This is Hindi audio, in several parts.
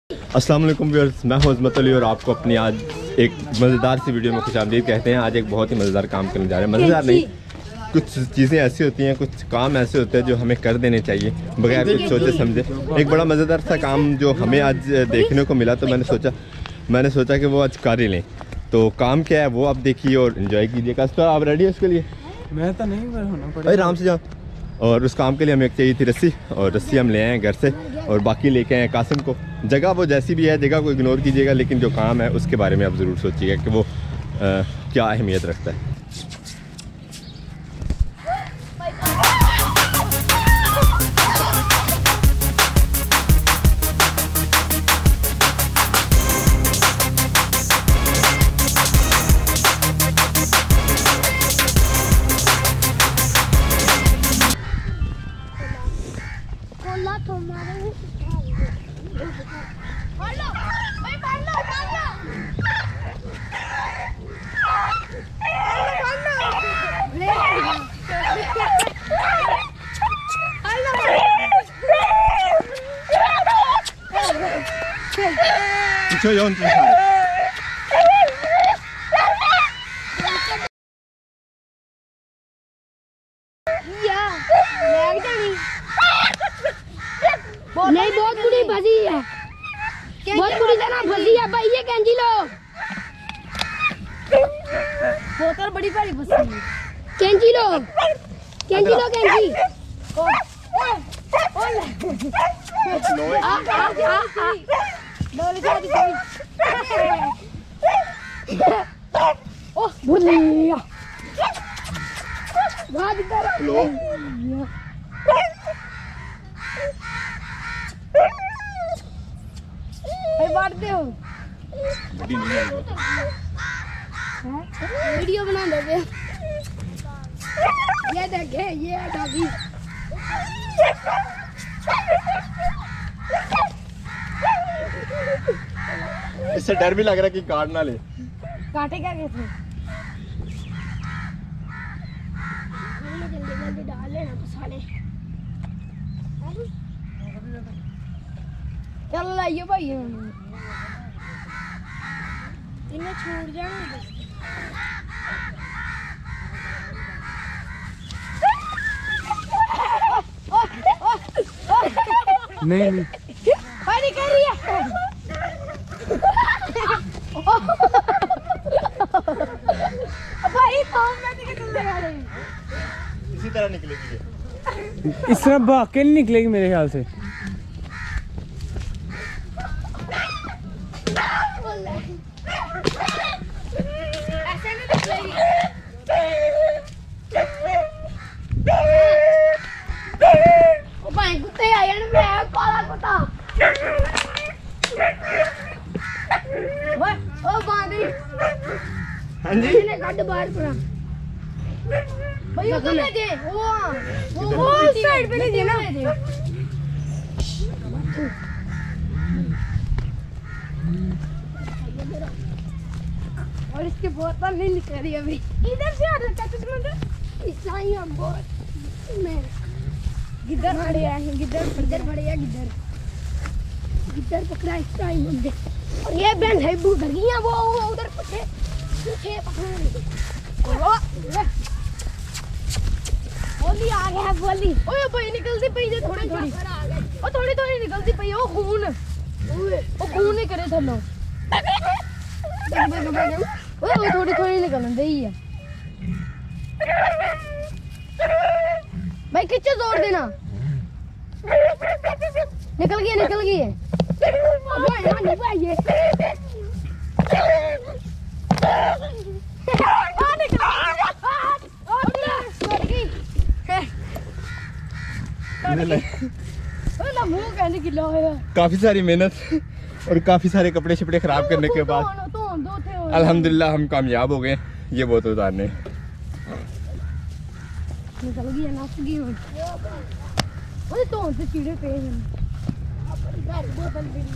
अस्सलाम वालेकुम व्यूअर्स, मैं हूं अज़मत अली और आपको अपनी आज एक मज़ेदार सी वीडियो में खुशामदीद कहते हैं। आज एक बहुत ही मज़ेदार काम करने जा रहे हैं। मज़ेदार नहीं, कुछ चीज़ें ऐसी होती हैं, कुछ काम ऐसे होते हैं जो हमें कर देने चाहिए बगैर कुछ सोचे समझे। एक बड़ा मज़ेदार सा काम जो हमें आज देखने को मिला, तो मैंने सोचा कि वो आज कर ही लें। तो काम क्या है वो आप देखिए और इन्जॉय कीजिएगा। तो आप रेडी है उसके लिए? मैं तो नहीं, होना पड़ेगा। आराम से जाओ। और उस काम के लिए हमें चाहिए थी रस्सी, और रस्सी हम ले आए हैं घर से, और बाकी लेके आए कासिम को। जगह वो जैसी भी है, जगह को इग्नोर कीजिएगा, लेकिन जो काम है उसके बारे में आप ज़रूर सोचिएगा कि वो क्या अहमियत रखता है। पीछे जाओ नहीं, बहुत बुरी फंसी है, बहुत बुरी तरह फंसी है भाई। ये कैंची लो, बोतल बड़ी भारी फंसी है। कैंची लो, कैंची लो, कैंची। ओह बुलिया भाग कर लो। बांटते हो वीडियो बना दोगे? ये देखे, ये डाबी इससे डर भी लग रहा है कि काट ना ले। काटे क्या कहते हैं? जल्दी डाल लेना पसाने। चल लाइए भाई, इन्हें छूट जाना। नहीं नहीं पानी कर रही है। भाई इसी तरह निकलेगी, इस तरह भाग के नहीं निकलेगी मेरे ख्याल से। ऐसे नहीं निकलेगी। ओ भाई कुत्ते आए हैं, मैं काला कुत्ता। ओ बांधी। हाँ जी, मैंने गड्ढ बाहर पड़ा भैया। ले दे वो साइड पे ले दे ना। और इसकी बोतल नहीं निकल रही अभी। इधर से आ रहा है तुझे इसाई हम बहुत मैं गिद्दर खड़े हैं, गिद्दर खड़े हैं, गिद्दर पकड़ा इस टाइम मुझे। और ये बैंड है घर की है, वो उधर पीछे पकड़ा। बोली आ गया, बोली। ओए भाई निकलती पई जे थोड़ी थोड़ी, ओ थोड़ी थोड़ी निकलती पई। ओ खून नहीं करे थल्लो। ओए थोड़ी थोड़ी निकलन दे ही है भाई। किच्चे जोर देना। निकल गई है। काफी सारी मेहनत और काफी सारे कपड़े शपड़े खराब करने के बाद अल्हम्दुलिल्लाह हम कामयाब हो गए ये बोतल उतारने। निकल गई है, नस गई। ओए तो से कीड़े पे हैं। बोतल भी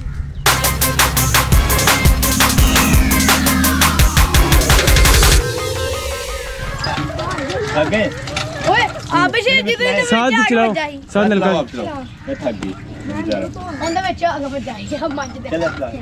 आ गए। ओए आप मशीन जितने साथ ही चलाओ साथ चलाओ, नलका आप चलाओ। मैं थक गई बेचारा। ਉਹਦੇ ਵਿੱਚ ਅੱਗ ਵੱਜਾਈ ਆ ਮੱਝ ਦੇ चल चला।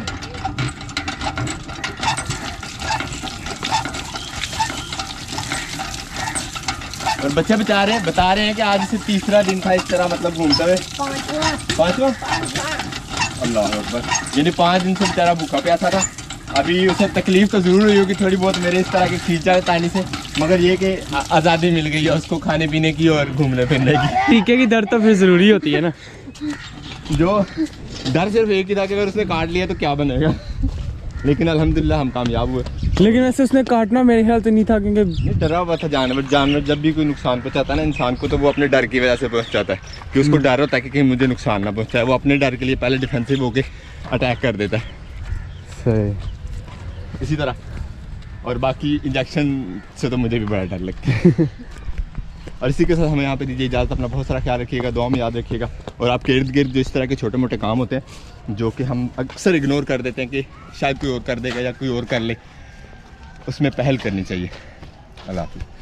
और बच्चे बता रहे हैं कि आज से तीसरा दिन था इस तरह मतलब घूमते हुए। पांचवा अल्लाह अकबर, यानी 5 दिन से बेचारा भूखा प्यासा था। अभी उसे तकलीफ तो जरूर हुई होगी थोड़ी बहुत मेरे इस तरह के खींचा तानी से, मगर ये कि आज़ादी मिल गई है उसको खाने पीने की और घूमने फिरने की। टीके की दर्द तो फिर जरूरी होती है ना। जो डर सिर्फ एक ही था कि अगर उसने काट लिया तो क्या बनेगा, लेकिन अल्हम्दुलिल्लाह हम कामयाब हुए। लेकिन वैसे उसने काटना मेरे ख्याल से नहीं था, क्योंकि ये डरा हुआ था जानवर जब भी कोई नुकसान पहुंचाता है ना इंसान को, तो वो अपने डर की वजह से पहुंचाता है कि उसको डर होता है कि कहीं मुझे नुकसान ना पहुंचाए। वो अपने डर के लिए पहले डिफेंसिव होके अटैक कर देता है सही। इसी तरह। और बाकी इंजेक्शन से तो मुझे भी बड़ा डर लगता है। और इसी के साथ हमें यहाँ पे दीजिए इजाज़त। अपना बहुत सारा ख्याल रखिएगा, दुआ में याद रखिएगा। और आपके इर्द गिर्द जो इस तरह के छोटे मोटे काम होते हैं जो कि हम अक्सर इग्नोर कर देते हैं कि शायद कोई और कर देगा या कोई और कर ले, उसमें पहल करनी चाहिए। अल्लाह हाफ़िज़।